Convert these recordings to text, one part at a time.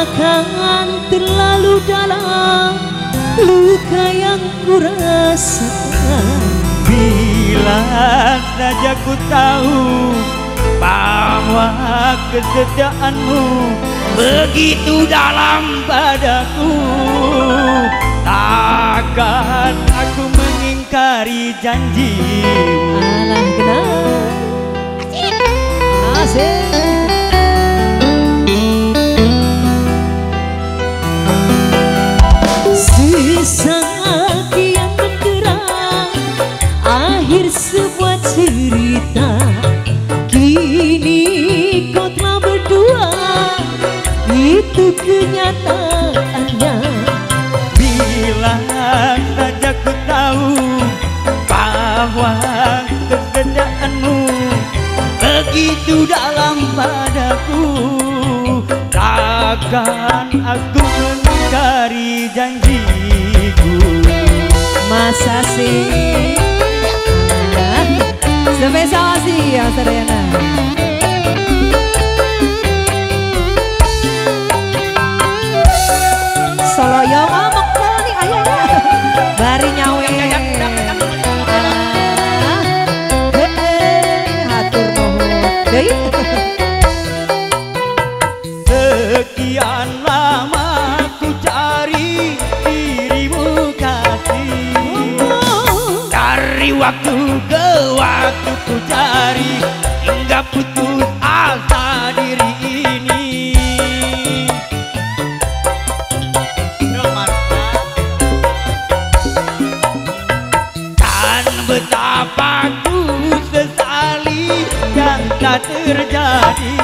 Takkan terlalu dalam luka yang kurasakan. Bila saja ku tahu bahwa kesetiaanmu begitu dalam padaku, takkan aku mengingkari janjimu. Alah kenal asik. Sesaat yang bergerak akhir sebuah cerita. Kini kau telah berdua, itu kenyataannya. Bila saja ku tahu bahwa kesetiaanmu begitu dalam padaku, takkan aku mengingkari janjiku. Masa sih spesial sih ya Sarena. Solo yo ngomong nih ayahnya bari nyawe. Hatur nuhun. Sekian lama ku cari dirimu kasih, dari waktu ke waktu ku cari hingga putus asa diri ini. Dan betapa ku sesali yang tak terjadi.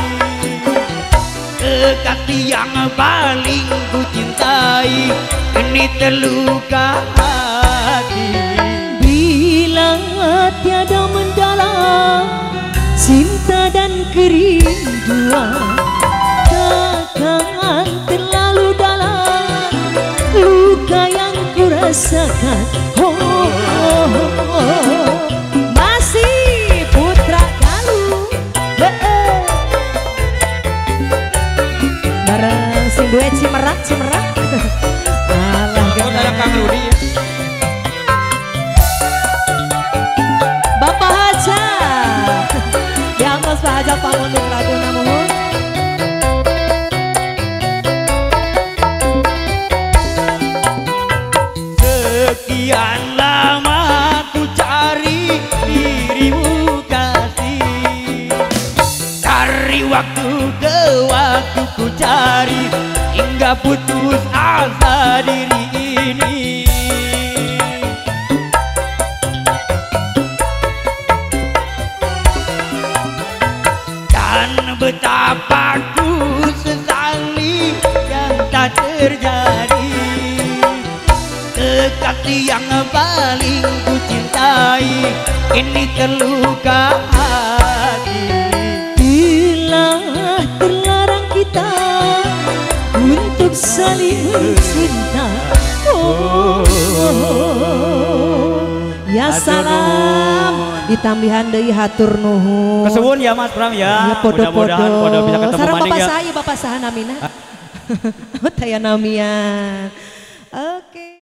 Kekasih yang paling ku cintai ini terluka hati. Bila tiada mendalam cinta dan kerinduan, takkan terlalu dalam luka yang kurasakan. Oh, oh, oh, oh. Masih putra Galuh bareng si duet Cimerak. Alah Dalam Kang Rudi ya. Bapak Haja diangkos Pak Haja pangundung lagu namuhun. Sekian lama ku cari dirimu kasih, dari waktu ke waktu ku cari hingga putus asa diri ini. Dan betapa ku sesali yang tak terjadi. Kekasih yang paling ku cintai ini terluka hati. Bila terlarang kita untuk saling mencinta. Oh, ya salam ditambihan deui hatur nuhun. Kesuwun ya Mas Pram ya. Mudah-mudahan pada bisa ketemu sareng maning bapak ya. saya bapak saha namina. Taya namian. Oke.